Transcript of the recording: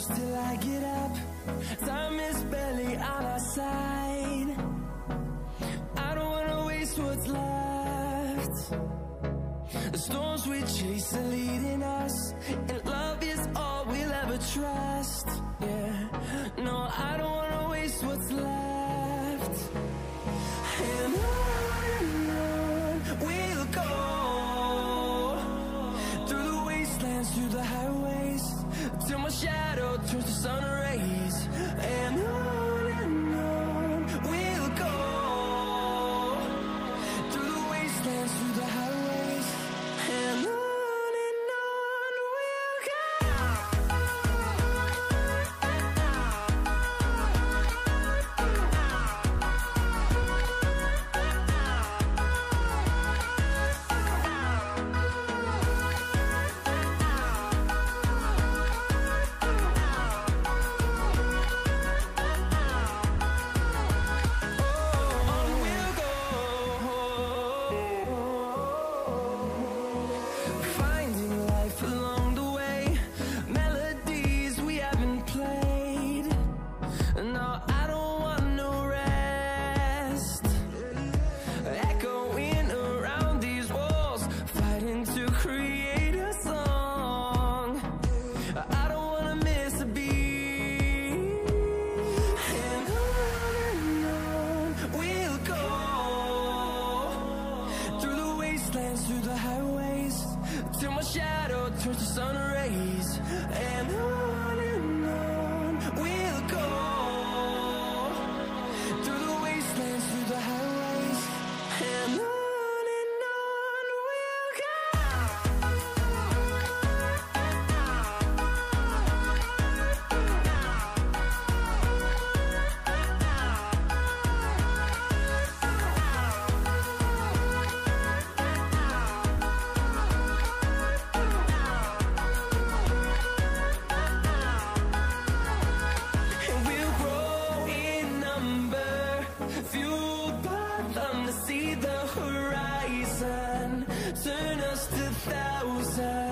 close till I get up. Time is barely on our side. I don't wanna waste what's left. The storms we chase are leading us, and love is all we'll ever trust. Yeah, no, I don't wanna waste what's left. And on we'll go, through the wastelands, through the highways, till my shadow turns to sun rays. And on we'll go, through the wastelands, through the highways, and on we'll go. Through the highways, till my shadow turns to sun rays. And on we'll go, through the wastelands, through the highways, and on we'll go. Fueled by them to see the horizon, turn us to thousands.